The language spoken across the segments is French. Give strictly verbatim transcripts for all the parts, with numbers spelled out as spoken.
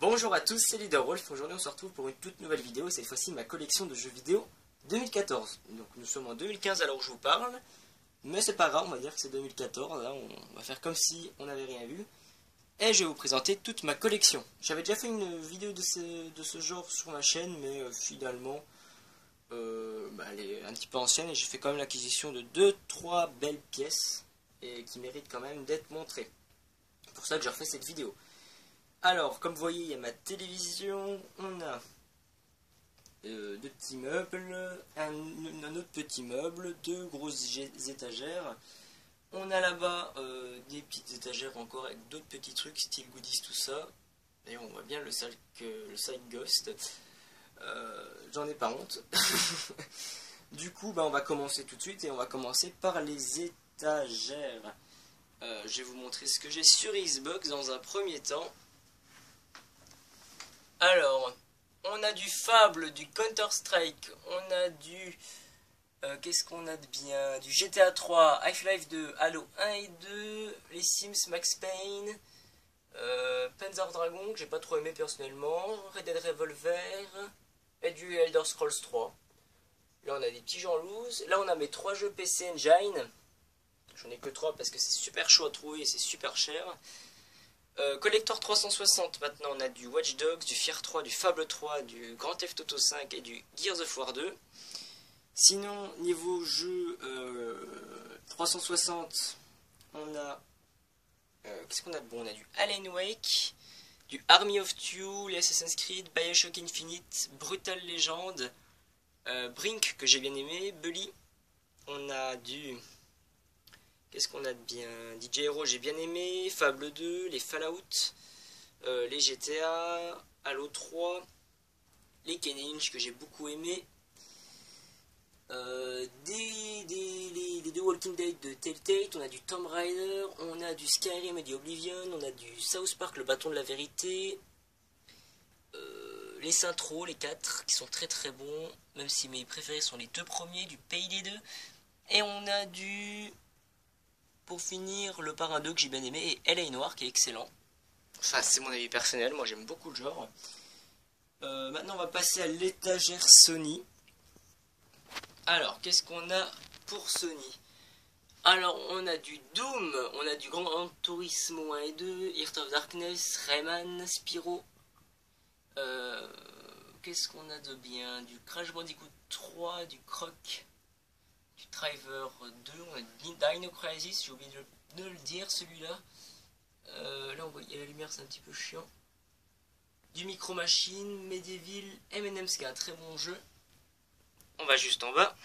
Bonjour à tous, c'est LeaderWolf. Aujourd'hui on se retrouve pour une toute nouvelle vidéo, et cette fois-ci ma collection de jeux vidéo deux mille quatorze. Donc nous sommes en deux mille quinze alors où je vous parle, mais c'est pas grave, on va dire que c'est deux mille quatorze, là on va faire comme si on n'avait rien vu. Et je vais vous présenter toute ma collection. J'avais déjà fait une vidéo de ce, de ce genre sur ma chaîne, mais euh, finalement euh, bah, elle est un petit peu ancienne et j'ai fait quand même l'acquisition de deux trois belles pièces et qui méritent quand même d'être montrées. C'est pour ça que je refais cette vidéo. Alors, comme vous voyez, il y a ma télévision, on a euh, deux petits meubles, un, un autre petit meuble, deux grosses étagères. On a là-bas euh, des petites étagères encore avec d'autres petits trucs, style goodies, tout ça. D'ailleurs, on voit bien le, sale, le side ghost. Euh, J'en ai pas honte. Du coup, bah, on va commencer tout de suite et on va commencer par les étagères. Euh, je vais vous montrer ce que j'ai sur Xbox dans un premier temps. Alors, on a du Fable, du Counter-Strike, on a du... Euh, Qu'est-ce qu'on a de bien? Du G T A trois, Half-Life deux, Halo un et deux, les Sims, Max Payne, euh, Panzer Dragon, que j'ai pas trop aimé personnellement, Red Dead Revolver, et du Elder Scrolls trois. Là, on a des petits gens loose. Là, on a mes trois jeux P C Engine. J'en ai que trois parce que c'est super chaud à trouver et c'est super cher. Euh, Collector trois cent soixante, maintenant on a du Watch Dogs, du Fear trois, du Fable trois, du Grand Theft Auto cinq et du Gears of War deux. Sinon, niveau jeu euh, trois cent soixante, on a... Euh, Qu'est-ce qu'on a de bon? On a du Alan Wake, du Army of Two, les Assassin's Creed, Bioshock Infinite, Brutal Legend, euh, Brink que j'ai bien aimé, Bully. On a du... Qu'est-ce qu'on a de bien? D J Hero j'ai bien aimé, Fable deux, les Fallout, euh, les G T A, Halo trois, les Ken Lynch que j'ai beaucoup aimé, euh, des, des, les, les deux Walking Dead de Telltale, on a du Tomb Raider, on a du Skyrim et du Oblivion, on a du South Park, le bâton de la vérité, euh, les Saints-Row, les quatre qui sont très très bons, même si mes préférés sont les deux premiers, du Pays des deux, et on a du... Pour finir, le Parrain deux que j'ai bien aimé et L A Noire qui est excellent. Enfin, c'est mon avis personnel, moi j'aime beaucoup le genre. Euh, maintenant, on va passer à l'étagère Sony. Alors, qu'est-ce qu'on a pour Sony? Alors, on a du Doom, on a du Grand Turismo un et deux, Heart of Darkness, Rayman, Spyro. Euh, qu'est-ce qu'on a de bien? Du Crash Bandicoot trois, du Croc. Du Driver deux, on a Dino Crisis, j'ai oublié de, de le dire celui-là. Euh, là on voit, il y a la lumière, c'est un petit peu chiant. Du Micro Machine, Medieval, M and M's qui est un très bon jeu. On va juste en bas.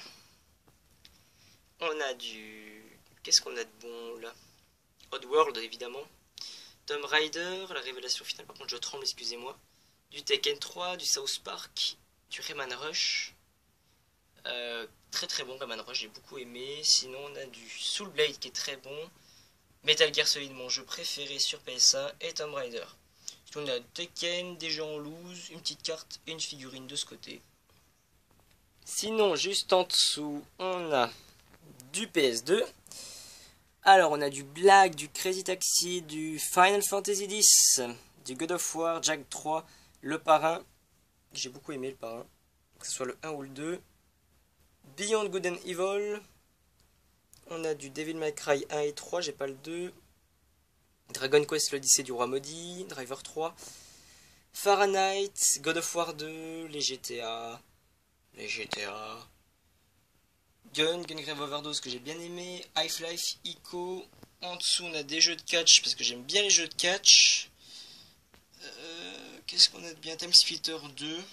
On a du... Qu'est-ce qu'on a de bon là? Oddworld évidemment. Tomb Raider, la révélation finale, par contre je tremble, excusez-moi. Du Tekken trois, du South Park, du Rayman Rush. Euh, très très bon Rayman Rush, j'ai beaucoup aimé. Sinon on a du Soul Blade qui est très bon, Metal Gear Solid mon jeu préféré sur P S un et Tomb Raider. Sinon on a Tekken, des gens en loose, une petite carte et une figurine de ce côté. Sinon juste en dessous on a du P S deux. Alors on a du Black, du Crazy Taxi, du Final Fantasy dix, du God of War, Jack trois, le Parrain, j'ai beaucoup aimé le Parrain, que ce soit le un ou le deux. Beyond Good and Evil, on a du Devil May Cry un et trois, j'ai pas le deux, Dragon Quest l'Odyssée du Roi Maudit, Driver trois, Fahrenheit, God of War deux, les G T A, les G T A, Gun, Gungrave Overdose que j'ai bien aimé, Half-Life, Ico, en dessous on a des jeux de catch parce que j'aime bien les jeux de catch, euh, qu'est-ce qu'on a de bien? Time Splitter deux,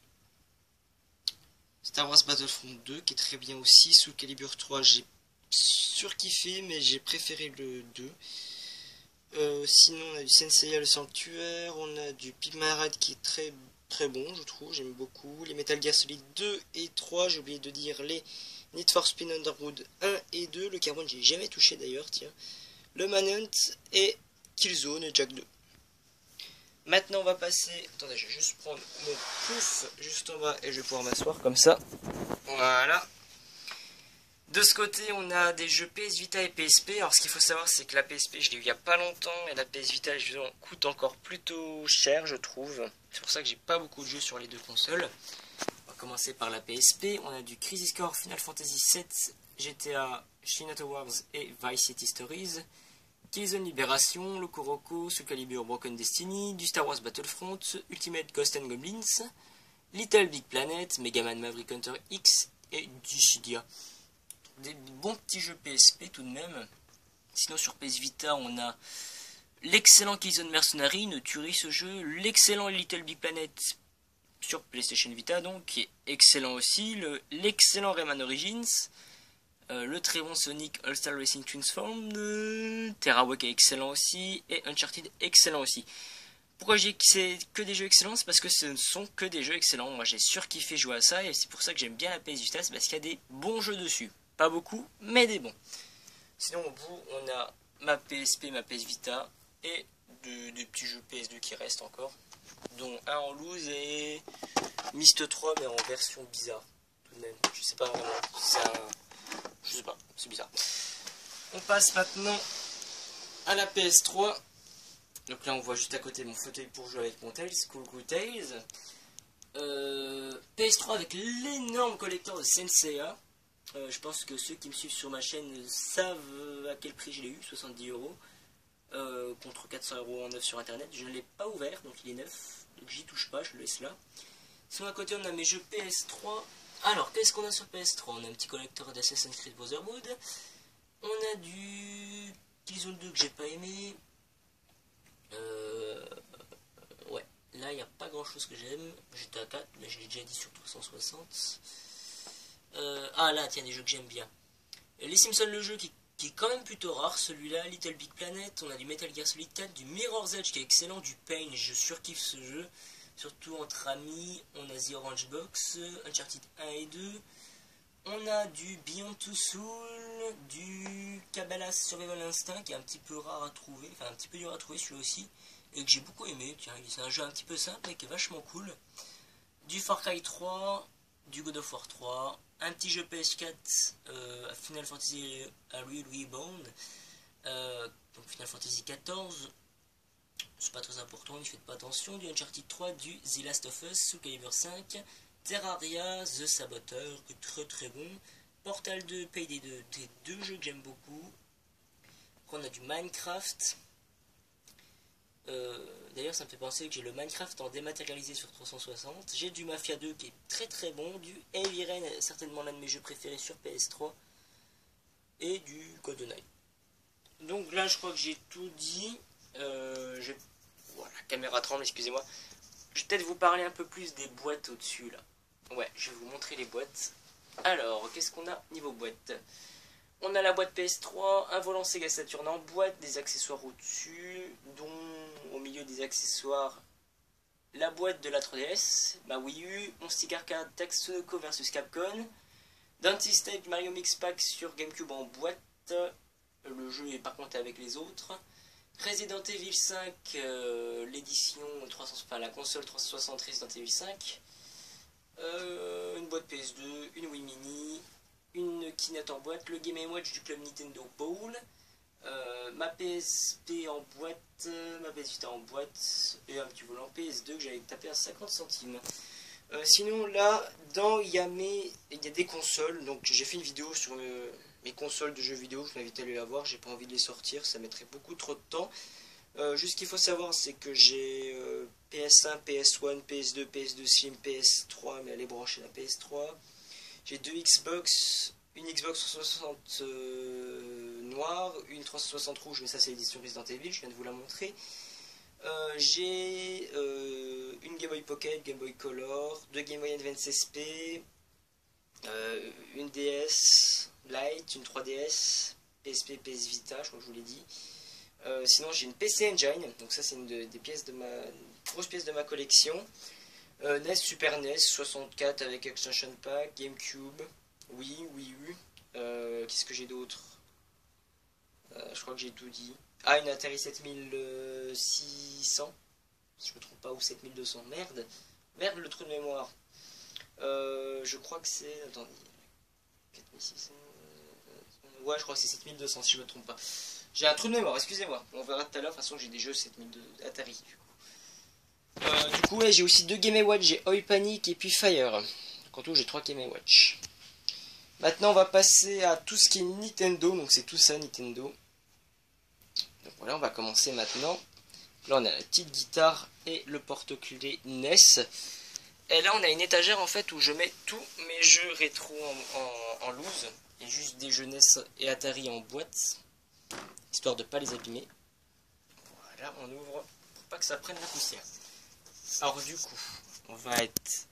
Star Wars Battlefront deux qui est très bien aussi, Soul Calibur trois j'ai surkiffé mais j'ai préféré le deux. Euh, sinon on a du Senseiya le Sanctuaire, on a du Pigma Ride qui est très très bon je trouve, j'aime beaucoup. Les Metal Gear Solid deux et trois, j'ai oublié de dire les Need for Speed Underground un et deux, le Carbone j'ai jamais touché d'ailleurs, tiens. Le Manhunt et Killzone et Jack deux. Maintenant on va passer, attendez je vais juste prendre mon pouf juste en bas et je vais pouvoir m'asseoir comme ça, voilà. De ce côté, on a des jeux P S Vita et P S P. Alors, ce qu'il faut savoir, c'est que la P S P, je l'ai eu il n'y a pas longtemps, et la P S Vita, elle coûte encore plutôt cher, je trouve. C'est pour ça que j'ai pas beaucoup de jeux sur les deux consoles. On va commencer par la P S P. On a du Crisis Core, Final Fantasy sept, G T A, Shinata Wars et Vice City Stories. Killzone Libération, Loco Roco, Soul Calibur Broken Destiny, du Star Wars Battlefront, Ultimate Ghosts and Goblins, Little Big Planet, Mega Man Maverick Hunter X et Dissidia. Des bons petits jeux P S P tout de même. Sinon sur P S Vita on a l'excellent Killzone Mercenary, une tuerie ce jeu, l'excellent Little Big Planet sur PlayStation Vita donc, qui est excellent aussi, l'excellent Rayman Origins, euh, le très bon Sonic All-Star Racing Transformed, euh, Terrawak est excellent aussi, et Uncharted excellent aussi. Pourquoi j'ai que c'est que des jeux excellents? C'est parce que ce ne sont que des jeux excellents. Moi j'ai surkiffé jouer à ça, et c'est pour ça que j'aime bien la P S Vita, c'est parce qu'il y a des bons jeux dessus. Pas beaucoup, mais des bons. Sinon, au bout, on a ma P S P, ma P S Vita, et des de petits jeux P S deux qui restent encore, dont un en loose et Myst trois, mais en version bizarre. Tout de même, je sais pas vraiment. C'est un. Je sais pas, c'est bizarre. On passe maintenant à la P S trois. Donc là, on voit juste à côté mon fauteuil pour jouer avec mon Tails, Cool Cool Tails. Euh, P S trois avec l'énorme collector de Senseiya. Euh, je pense que ceux qui me suivent sur ma chaîne savent à quel prix je l'ai eu, soixante-dix euros, euh, contre quatre cents euros en neuf sur internet. Je ne l'ai pas ouvert, donc il est neuf, donc j'y touche pas, je le laisse là. Sinon à côté on a mes jeux P S trois. Alors qu'est-ce qu'on a sur P S trois? On a un petit collector d'Assassin's Creed Brotherhood, on a du Killzone deux que j'ai pas aimé, euh, ouais, là il n'y a pas grand chose que j'aime, G T A quatre, mais je l'ai déjà dit sur trois cent soixante. Euh, ah là, tiens, des jeux que j'aime bien. Les Simpsons, le jeu qui, qui est quand même plutôt rare, celui-là, Little Big Planet, on a du Metal Gear Solid quatre, du Mirror's Edge qui est excellent, du Pain, je surkiffe ce jeu, surtout entre amis, on a The Orange Box, Uncharted un et deux, on a du Beyond Two Souls, du Cabela's Survival Instinct qui est un petit peu rare à trouver, enfin un petit peu dur à trouver celui-là aussi, et que j'ai beaucoup aimé, tiens, c'est un jeu un petit peu simple mais qui est vachement cool, du Far Cry trois, du God of War trois, un petit jeu P S quatre, euh, Final Fantasy Reborn, euh, donc Final Fantasy quatorze, c'est pas très important, n'y faites pas attention, du Uncharted trois, du The Last of Us, Soul Calibur cinq, Terraria, The Saboteur, très très bon, Portal deux, Payday deux, des deux jeux que j'aime beaucoup, après on a du Minecraft. Euh, D'ailleurs ça me fait penser que j'ai le Minecraft en dématérialisé sur trois cent soixante. J'ai du Mafia deux qui est très très bon, du Heavy Rain, certainement l'un de mes jeux préférés sur P S trois, et du GoldenEye. Donc là je crois que j'ai tout dit. euh, Voilà, caméra tremble, excusez-moi. Je vais peut-être vous parler un peu plus des boîtes au-dessus là. Ouais, je vais vous montrer les boîtes. Alors, qu'est-ce qu'on a niveau boîte? On a la boîte P S trois, un volant Sega Saturn en boîte, des accessoires au-dessus, dont au milieu des accessoires la boîte de la trois D S, ma Wii U, mon stick arcade Tatsunoko versus Capcom, Dante's Tape Mario Mix Pack sur GameCube en boîte, le jeu est par contre avec les autres, Resident Evil cinq, euh, l'édition trois cents, enfin la console trois cent soixante Resident Evil cinq, euh, une boîte P S deux, une Wii Mini, une Kinect en boîte, le Game and Watch du club Nintendo Bowl, euh, ma P S P en boîte, euh, ma P S Vita en boîte, et un petit volant P S deux que j'avais tapé à cinquante centimes. Euh, sinon là, dans il y a mes, il y a des consoles, donc j'ai fait une vidéo sur euh, mes consoles de jeux vidéo, je vous invite à aller la voir, j'ai pas envie de les sortir, ça mettrait beaucoup trop de temps. Euh, juste ce qu'il faut savoir, c'est que j'ai euh, P S un, P S un, P S deux, P S deux Slim, P S trois, mais elle est branchée la P S trois. J'ai deux Xbox, une Xbox trois cent soixante euh, noire, une trois cent soixante rouge, mais ça c'est l'édition Resident Evil, je viens de vous la montrer. Euh, j'ai euh, une Game Boy Pocket, Game Boy Color, deux Game Boy Advance S P, euh, une D S Lite, une trois D S, P S P, P S Vita, je crois que je vous l'ai dit. Euh, sinon j'ai une P C Engine, donc ça c'est une de, des pièces de ma une grosse pièce de ma collection. Euh, N E S, Super N E S, soixante-quatre avec Extension Pack, GameCube, Wii, Wii U. Euh, Qu'est-ce que j'ai d'autre? euh, Je crois que j'ai tout dit. Ah, une Atari sept mille six cents, si je me trompe pas, ou sept mille deux cents. Merde, merde le trou de mémoire. Euh, je crois que c'est. Attendez. quatre mille six cents. Ouais, je crois que c'est sept mille deux cents si je me trompe pas. J'ai un trou de mémoire, excusez-moi. On verra tout à l'heure. De toute façon, j'ai des jeux sept mille deux Atari. Du coup, euh, du coup ouais, j'ai aussi deux Game and Watch. J'ai Oil Panic et puis Fire. En tout, j'ai trois Game and Watch. Maintenant, on va passer à tout ce qui est Nintendo. Donc, c'est tout ça, Nintendo. Donc, voilà, on va commencer maintenant. Là, on a la petite guitare et le porte-clés N E S. Et là, on a une étagère en fait où je mets tous mes jeux rétro en, en, en loose. Et juste des jeux N E S et Atari en boîte. Histoire de ne pas les abîmer. Voilà, on ouvre pour pas que ça prenne la poussière. Alors, du coup, on va être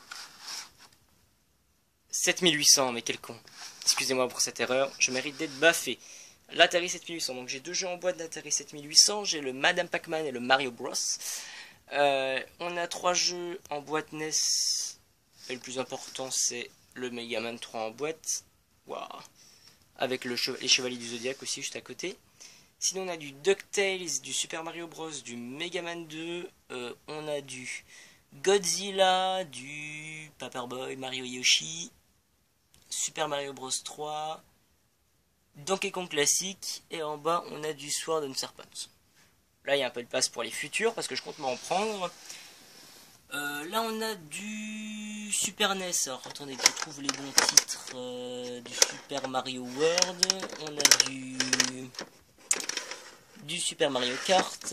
sept mille huit cents, mais quel con. Excusez-moi pour cette erreur, je mérite d'être baffé. L'Atari sept mille huit cents, donc j'ai deux jeux en boîte d'Atari sept mille huit cents, j'ai le Madame Pac-Man et le Mario Bros. Euh, on a trois jeux en boîte N E S, et le plus important c'est le Mega Man trois en boîte. Waouh. Avec le che les Chevaliers du Zodiac aussi juste à côté. Sinon on a du DuckTales, du Super Mario Bros, du Mega Man deux, euh, on a du Godzilla, du Paperboy, Mario Yoshi, Super Mario Bros trois, Donkey Kong classique, et en bas on a du Sword and Serpent. Là il y a un peu de place pour les futurs parce que je compte m'en prendre. Euh, là on a du Super N E S, alors attendez que je trouve les bons titres, euh, du Super Mario World, on a du, du Super Mario Kart,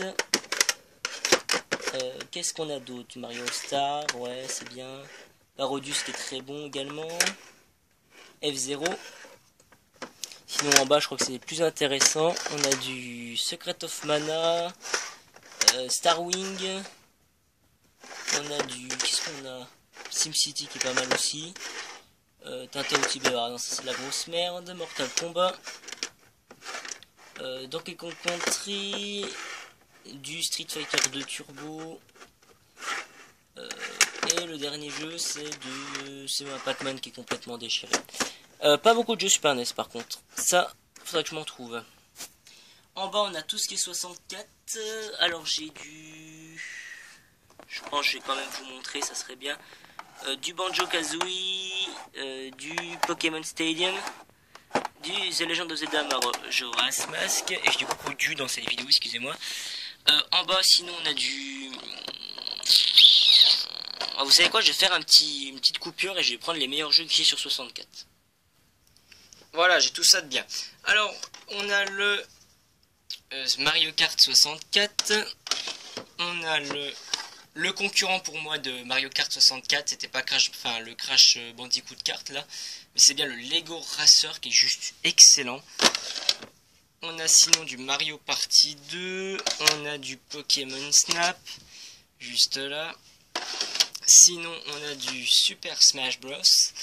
euh, qu'est-ce qu'on a d'autre, Mario Star, ouais c'est bien, Parodius qui est très bon également, F zéro, sinon en bas je crois que c'est les plus intéressants, on a du Secret of Mana, euh, Starwing, on a du, qu'est-ce qu'on a, SimCity qui est pas mal aussi, euh, Tintin au Tibet, ah non ça c'est de la grosse merde, Mortal Kombat, euh, Donkey Kong Country, du Street Fighter deux Turbo, euh, et le dernier jeu c'est de, c'est un Pac-Man qui est complètement déchiré. Euh, pas beaucoup de jeux Super N E S par contre, ça faudrait que je m'en trouve. En bas on a tout ce qui est soixante-quatre, alors j'ai du, je pense que je vais quand même vous montrer, ça serait bien, euh, du Banjo-Kazooie, euh, du Pokémon Stadium, du The Legend of Zelda Majora's Mask, et je dis beaucoup du dans cette vidéo, excusez-moi. Euh, en bas sinon on a du, ah, vous savez quoi, je vais faire un petit, une petite coupure et je vais prendre les meilleurs jeux que j'ai sur soixante-quatre. Voilà, j'ai tout ça de bien. Alors, on a le euh, Mario Kart soixante-quatre. On a le, le concurrent pour moi de Mario Kart soixante-quatre. C'était pas Crash, enfin le Crash Bandicoot Kart là. Mais c'est bien le Lego Racer qui est juste excellent. On a sinon du Mario Party deux. On a du Pokémon Snap. Juste là. Sinon, on a du Super Smash Bros.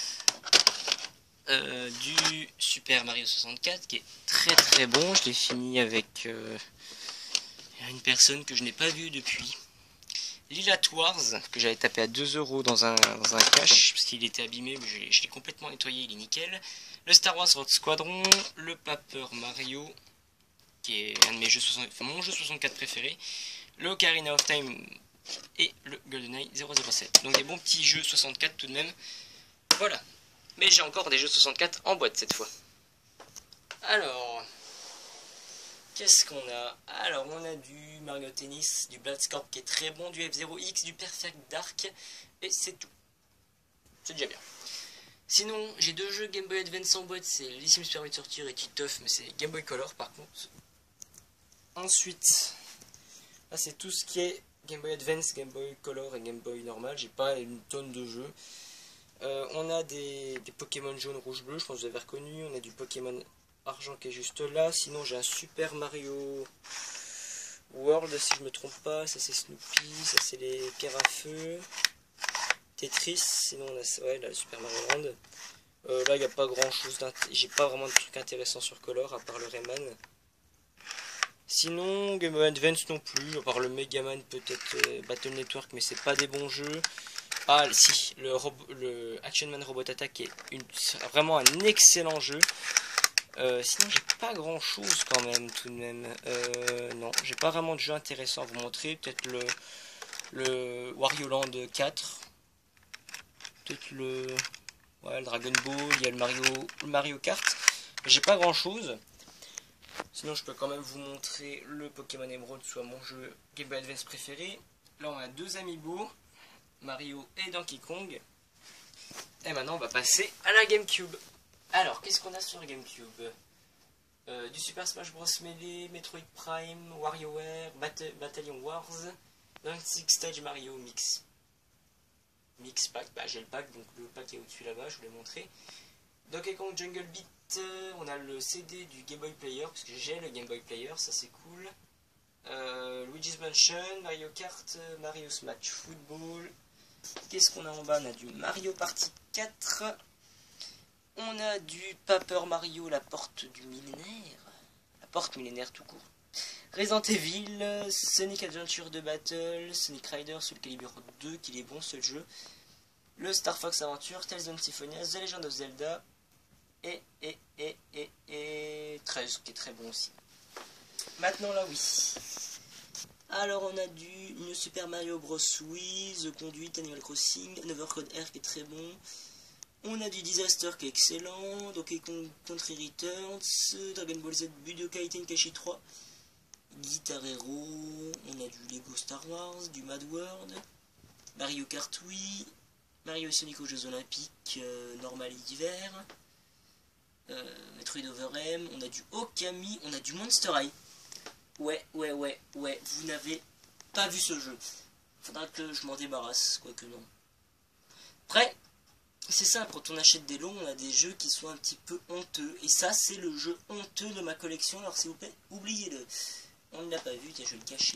Euh, du Super Mario soixante-quatre qui est très très bon. Je l'ai fini avec euh, une personne que je n'ai pas vue depuis. Lilat Wars que j'avais tapé à deux euros dans un, dans un cache parce qu'il était abîmé, mais je l'ai complètement nettoyé, il est nickel. Le Star Wars Rogue Squadron, le Paper Mario qui est un de mes jeux soixante, enfin, mon jeu soixante-quatre préféré, le Ocarina of Time et le GoldenEye zéro zéro sept. Donc des bons petits jeux soixante-quatre tout de même. Voilà. Mais j'ai encore des jeux soixante-quatre en boîte cette fois. Alors, qu'est-ce qu'on a? Alors, on a du Mario Tennis, du Bloodscorp qui est très bon, du F zéro X, du Perfect Dark, et c'est tout. C'est déjà bien. Sinon, j'ai deux jeux Game Boy Advance en boîte, c'est les Sims permis de sortir et Titeuf, mais c'est Game Boy Color par contre. Ensuite, là c'est tout ce qui est Game Boy Advance, Game Boy Color et Game Boy normal, j'ai pas une tonne de jeux. Euh, on a des, des Pokémon jaune, rouge, bleu, je pense que vous avez reconnu. On a du Pokémon argent qui est juste là. Sinon j'ai un Super Mario World si je me trompe pas. Ça c'est Snoopy, ça c'est les pierres à feu. Tetris, sinon on a ouais, là, le Super Mario Land. Euh, là il n'y a pas grand chose, j'ai pas vraiment de trucs intéressants sur Color à part le Rayman. Sinon Game Boy Advance non plus, à part le Mega Man peut-être euh, Battle Network, mais c'est pas des bons jeux. Ah si, le, le Action Man Robot Attack est une, vraiment un excellent jeu. Euh, sinon j'ai pas grand chose quand même tout de même. Euh, non, j'ai pas vraiment de jeu intéressant à vous montrer. Peut-être le, le Wario Land quatre. Peut-être le, ouais, le Dragon Ball, il y a le Mario, le Mario Kart. J'ai pas grand chose. Sinon je peux quand même vous montrer le Pokémon Emerald, soit mon jeu Game Boy Advance préféré. Là on a deux amiibo, Mario et Donkey Kong. Et maintenant on va passer à la GameCube. Alors qu'est-ce qu'on a sur la GameCube? euh, Du Super Smash Bros Melee, Metroid Prime, WarioWare, Bat Battalion Wars, vingt-six Stage Mario Mix. Mix Pack, bah j'ai le pack, donc le pack est au-dessus là-bas, je vous l'ai montré. Donkey Kong Jungle Beat, on a le C D du Game Boy Player, parce que j'ai le Game Boy Player, ça c'est cool. Euh, Luigi's Mansion, Mario Kart, Mario Smash Football. Qu'est-ce qu'on a en bas? On a du Mario Party quatre. On a du Paper Mario, la porte du millénaire. La porte millénaire tout court. Resident Evil, Sonic Adventure deux Battle, Sonic Riders Soul Calibur deux, qu'il est bon ce jeu. Le Star Fox Adventure, Tales of Symphonia, The Legend of Zelda. Et, et, et, et, et treize, qui est très bon aussi. Maintenant la Wii. Alors on a du New Super Mario Bros. Wii, The Conduit, Animal Crossing, Another Code R qui est très bon. On a du Disaster qui est excellent, Donkey Kong Country Returns, Dragon Ball Z Budokai Tenkaichi trois, Guitar Hero, on a du Lego Star Wars, du Mad World, Mario Kart Wii, Mario et Sonic aux Jeux Olympiques, euh, normal et d'hiver, euh, Metroid Other M, on a du Okami, on a du Monster High. Ouais, ouais, ouais, ouais, vous n'avez pas vu ce jeu. Faudra que je m'en débarrasse, quoique non. Après, c'est simple, quand on achète des lots, on a des jeux qui sont un petit peu honteux. Et ça, c'est le jeu honteux de ma collection, alors s'il vous plaît, oubliez-le. On ne l'a pas vu, tiens, je vais le cacher.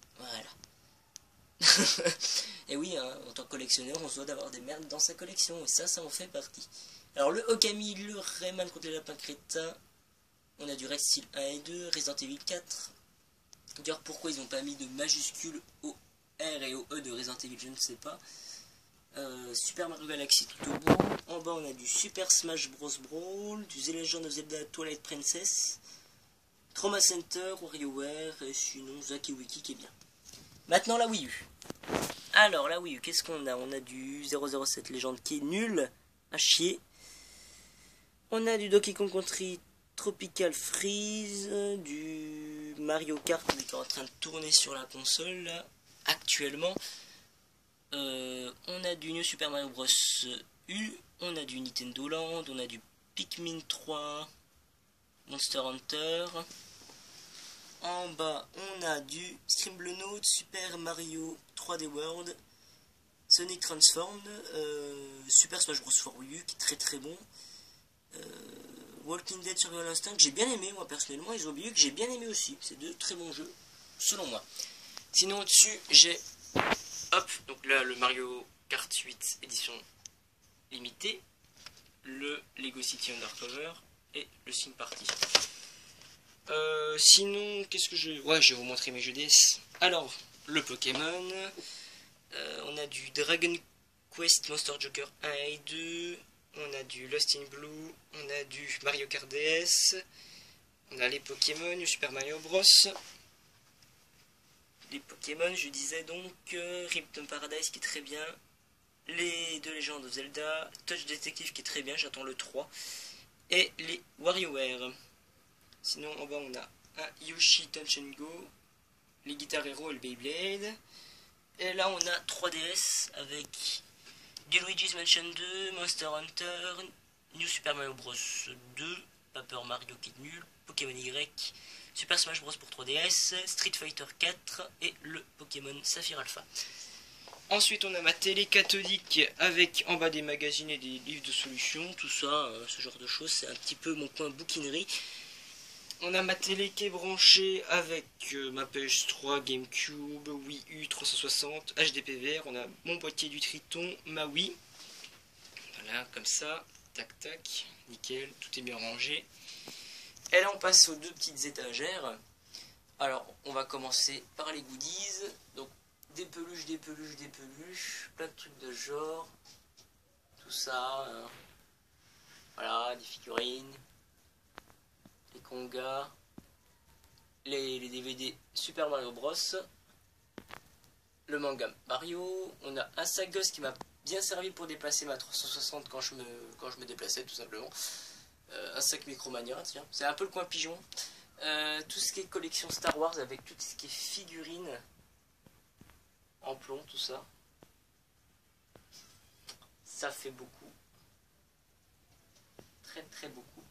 Voilà. Et oui, hein, en tant que collectionneur, on se doit d'avoir des merdes dans sa collection, et ça, ça en fait partie. Alors, le Okami, le Rayman contre les lapins crétins, on a du Red Steel un et deux, Resident Evil quatre. D'ailleurs, pourquoi ils n'ont pas mis de majuscules au R et au E de Resident Evil, je ne sais pas. Euh, Super Mario Galaxy tout au bout. En bas, on a du Super Smash Bros. Brawl, du The Legend of Zelda Twilight Princess, Trauma Center, WarioWare, et sinon Zaki Wiki qui est bien. Maintenant, la Wii U. Alors, la Wii U, qu'est-ce qu'on a? On a du zéro zéro sept Legend qui est nul, à chier. On a du Donkey Kong Country Tropical Freeze, du Mario Kart qui est en train de tourner sur la console là, actuellement. Euh, on a du New Super Mario Bros. U, on a du Nintendo Land, on a du Pikmin trois, Monster Hunter. En bas, on a du Scribblenauts, Super Mario trois D World, Sonic Transformed, euh, Super Smash Bros. For Wii U qui est très très bon. Euh, Walking Dead Survival Instinct, que j'ai bien aimé, moi personnellement, ils ont oublié que j'ai bien aimé aussi. C'est deux très bons jeux, selon moi. Sinon, au-dessus, j'ai, hop, donc là, le Mario Kart huit édition limitée, le Lego City Undercover et le Sim Party. Euh, sinon, qu'est-ce que je... Ouais, je vais vous montrer mes jeux D S. Alors, le Pokémon, euh, on a du Dragon Quest Monster Joker un et deux, on a du Lost in Blue, on a du Mario Kart D S, on a les Pokémon, du Super Mario Bros. Les Pokémon, je disais donc, euh, Ripton Paradise qui est très bien, les deux Legends of Zelda, Touch Detective qui est très bien, j'attends le trois, et les WarioWare. Sinon, en bas, on a un Yoshi Touch and Go, les Guitar Hero et le Beyblade. Et là, on a trois D S avec du Luigi's Mansion deux, Monster Hunter, New Super Mario Bros. deux, Paper Mario qui est nul, Pokémon Y, Super Smash Bros. Pour trois D S, Street Fighter quatre et le Pokémon Saphir Alpha. Ensuite, on a ma télé cathodique avec en bas des magazines et des livres de solutions, tout ça, euh, ce genre de choses. C'est un petit peu mon coin bouquinerie. On a ma télé qui est branchée avec euh, ma P S trois, GameCube, Wii U trois cent soixante, H D P V R. On a mon boîtier du Triton, ma Wii. Voilà, comme ça, tac tac, nickel, tout est bien rangé. Et là, on passe aux deux petites étagères. Alors, on va commencer par les goodies. Donc, des peluches, des peluches, des peluches, plein de trucs de genre. Tout ça. Hein. Voilà, des figurines. Les Konga, les, les D V D Super Mario Bros, le manga Mario, on a un sac gosse qui m'a bien servi pour déplacer ma trois cent soixante quand je me, quand je me déplaçais tout simplement, Euh, un sac Micromania, tiens, c'est un peu le coin pigeon. Euh, tout ce qui est collection Star Wars avec tout ce qui est figurines en plomb, tout ça. Ça fait beaucoup. Très très beaucoup.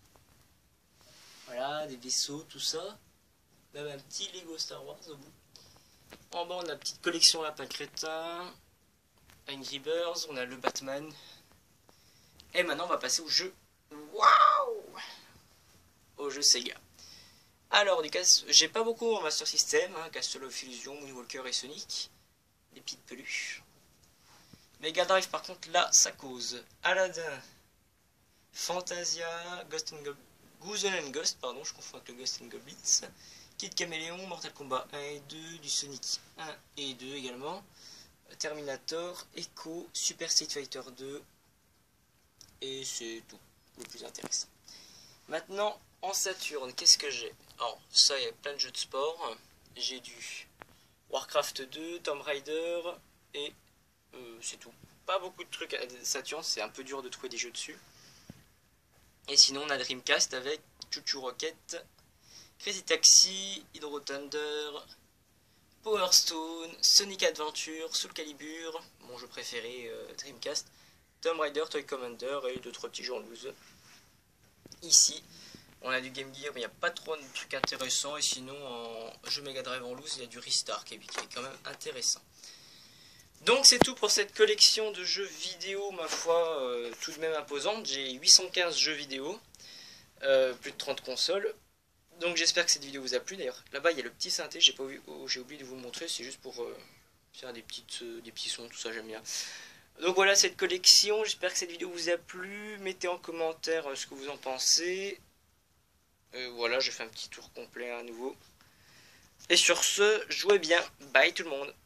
Voilà, des vaisseaux, tout ça. Même un petit Lego Star Wars au bout. En bas, on a la petite collection Lapin Crétin. Angry Birds, on a le Batman. Et maintenant, on va passer au jeu. Waouh! Au jeu Sega. Alors, du cas, j'ai pas beaucoup en Master System. Hein, Castle of Illusion, Moonwalker et Sonic. Des petites peluches. Mega Drive, par contre, là, ça cause. Aladdin, Fantasia, Ghost and Go Goose and Ghost, pardon, je confonds avec le Ghost and Goblins. Kid Caméléon, Mortal Kombat un et deux, du Sonic un et deux également. Terminator, Echo, Super Street Fighter deux. Et c'est tout, le plus intéressant. Maintenant, en Saturn, qu'est-ce que j'ai? Alors, ça, il y a plein de jeux de sport. J'ai du Warcraft deux, Tomb Raider, et euh, c'est tout. Pas beaucoup de trucs à Saturn, c'est un peu dur de trouver des jeux dessus. Et sinon, on a Dreamcast avec Choo Choo Rocket, Crazy Taxi, Hydro Thunder, Power Stone, Sonic Adventure, Soul Calibur, mon jeu préféré euh, Dreamcast, Tomb Raider, Toy Commander et deux trois petits jeux en loose. Ici, on a du Game Gear, mais il n'y a pas trop de trucs intéressants. Et sinon, en jeu Mega Drive en loose, il y a du Ristar qui est, qui est quand même intéressant. Donc c'est tout pour cette collection de jeux vidéo, ma foi, euh, tout de même imposante. J'ai huit cent quinze jeux vidéo, euh, plus de trente consoles. Donc j'espère que cette vidéo vous a plu. D'ailleurs, là-bas il y a le petit synthé, j'ai pas vu, oh, j'ai oublié de vous le montrer, c'est juste pour euh, faire des, petites, euh, des petits sons, tout ça j'aime bien. Donc voilà cette collection, j'espère que cette vidéo vous a plu. Mettez en commentaire euh, ce que vous en pensez. Euh, voilà, j'ai fait un petit tour complet à nouveau. Et sur ce, jouez bien. Bye tout le monde.